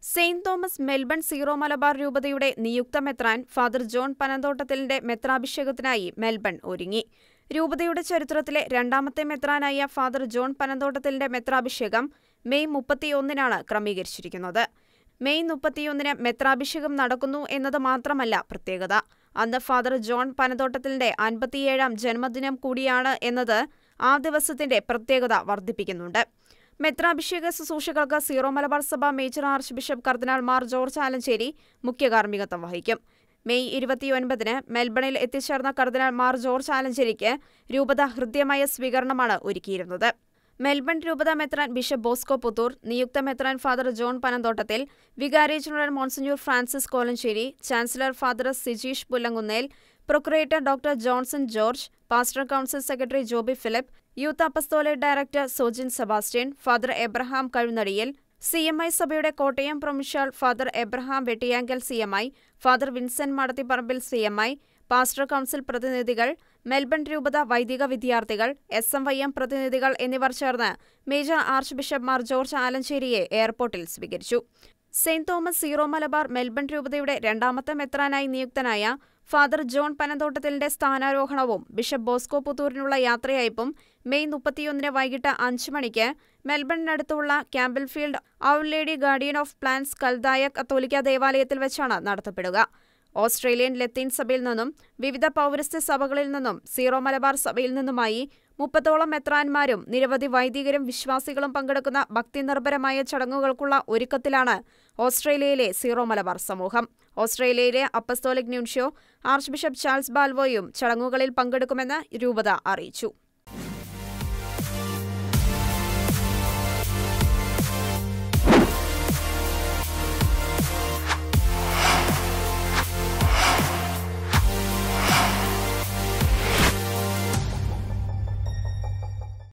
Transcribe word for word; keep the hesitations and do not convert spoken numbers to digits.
Saint Thomas Melbourne Syro Malabar രൂപതയുടെ നിയുക്ത മെത്രാൻ ഫാദർ ജോൺ പനന്തോട്ടത്തിലിന്റെ മെത്രാഭിഷേകത്തിനായി മെൽബൺ ഒരുങ്ങി. രൂപതയുടെ ചരിത്രത്തിലെ രണ്ടാമത്തെ മെത്രാനായ ഫാദർ ജോൺ പനന്തോട്ടത്തിലിന്റെ മെത്രാഭിഷേകം മെയ് മുപ്പത്തിയൊന്നിനാണ് ക്രമീകരിച്ചിരിക്കുന്നത്. മെയ് മുപ്പത്തിയൊന്നിന് മെത്രാഭിഷേകം നടക്കുന്നു എന്നത് മാത്രമല്ല പ്രത്യേകത. അന്ന് ഫാദർ ജോൺ പനന്തോട്ടത്തിലിന്റെ അൻപത്തിയേഴാം ജന്മദിനം കൂടിയാണ് എന്നത് ആ ദിവസത്തിന്റെ പ്രത്യേകത വർദ്ധിപ്പിക്കുന്നുണ്ട്. മെത്രാഭിഷേക ശുശ്രൂഷകൾക്ക് സീറോ മലബാർ സഭ മേജർ ആർച്ച് ബിഷപ്പ് കർദിനാൾ മാർ ജോർജ് ആലഞ്ചേരി മുഖ്യ കാർമ്മികത്വം വഹിക്കും. മെയ് ഇരുപത്തിയൊൻപതിന് മെൽബണിൽ എത്തിച്ചേർന്ന കർദിനാൾ മാർ ജോർജ് ആലഞ്ചേരിക്ക് രൂപത ഹൃദ്യമായ സ്വീകരണമാണ് ഒരുക്കിയിരുന്നത്. മെൽബൺ രൂപത മെത്രാൻ ബിഷപ്പ് ബോസ്കോ പുത്തൂർ, നിയുക്ത മെത്രാൻ ഫാദർ ജോൺ പനന്തോട്ടത്തിൽ, വികാരി general monsignor Francis Kolencherry, chancellor father Sijeesh Pullankunnel, procurator doctor Johnson George, pastor council secretary Joby Philip, youth apostolic director Sojin Sebastian, father Abraham Kazhunadiyil, C M I സഭയുടെ Kottayam provincial father Abraham Vettiyankal C M I, father Vincent Madathiparambil C M I, pastor council പ്രതിനിധികൾ, Melbourne രൂപത വൈദിക വിദ്യാർത്ഥികൾ, S M Y M പ്രതിനിധികൾ എന്നിവർ ചേർന്ന് major archbishop മാർ George ആലഞ്ചേരിയെ എയർപോർട്ടിൽ സ്വീകരിച്ചു. Saint Thomas Syro Malabar Melbourne രൂപതയുടെ രണ്ടാമത്തെ മെത്രാനായി നിയുക്തനായ ഫാദർ ജോൺ പനന്തോട്ടത്തിലിന്റെ സ്ഥാനാരോഹണവും ബിഷപ്പ് ബോസ്കോ പുത്തൂരിനുള്ള യാത്രയയപ്പും മെയ് മുപ്പത്തിയൊന്നിന് വൈകിട്ട് അഞ്ച് മണിക്ക് മെൽബണിനടുത്തുള്ള Campbellfield our lady guardian of plants കൽദായ കത്തോലിക്ക ദേവാലയത്തിൽ വെച്ചാണ് നടത്തപ്പെടുക. ഓസ്ട്രേലിയൻ ലത്തീൻ സഭയിൽ നിന്നും വിവിധ പൗരസ്ത്യ സഭകളിൽ നിന്നും സീറോ മലബാർ സഭയിൽ നിന്നുമായി മുപ്പതോളം മെത്രാന്മാരും നിരവധി വൈദികരും വിശ്വാസികളും പങ്കെടുക്കുന്ന ഭക്തിനിർഭരമായ ചടങ്ങുകൾക്കുള്ള ഒരുക്കത്തിലാണ് ഓസ്ട്രേലിയയിലെ സീറോ മലബാർ സമൂഹം. ഓസ്ട്രേലിയയിലെ apostolic nuncio archbishop Charles ബാൽവോയും ചടങ്ങുകളിൽ പങ്കെടുക്കുമെന്ന് രൂപത അറിയിച്ചു.